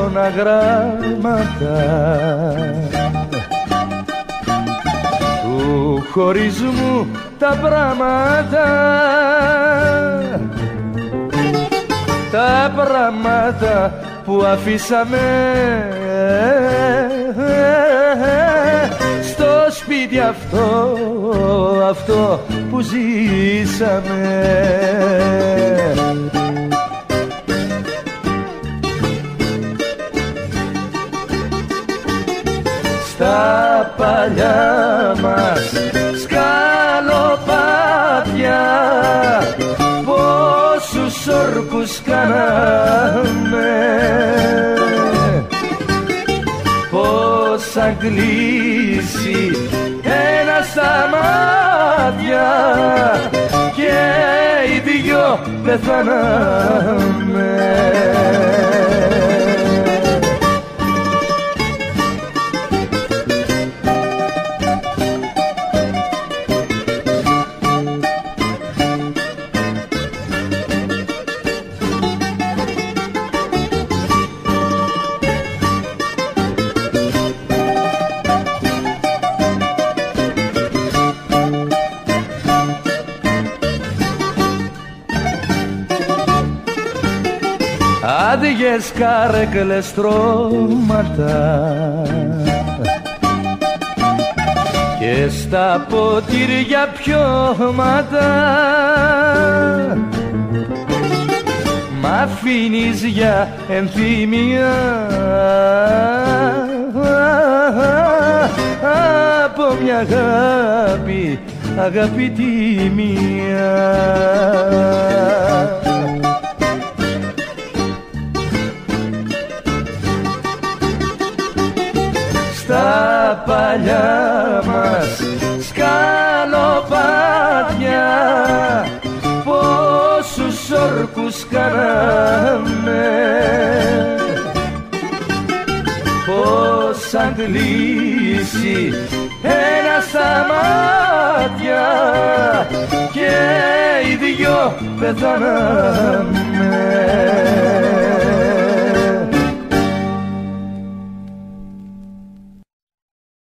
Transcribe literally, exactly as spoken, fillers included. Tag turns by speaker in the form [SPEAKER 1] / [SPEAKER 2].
[SPEAKER 1] έντονα γράμματα του χωρισμού τα πράγματα, τα πράγματα που αφήσαμε στο σπίτι αυτό, αυτό που ζήσαμε. Στα παλιά μας σκαλοπάτια πόσους όρκους κάναμε, πώς αγγλίσει ένα στα μάτια και οι δυο πεθάναμε. Άδειες καρέκλες στρώματα και στα ποτήρια πιώματα μ' αφήνεις για ενθύμια από μια αγάπη, αγαπητή μία. Στα παλιά μας σκαλοπάτια πόσους όρκους κάναμε, πώς αγγλίσει ένα στα μάτια και οι δυο πεθάναμε.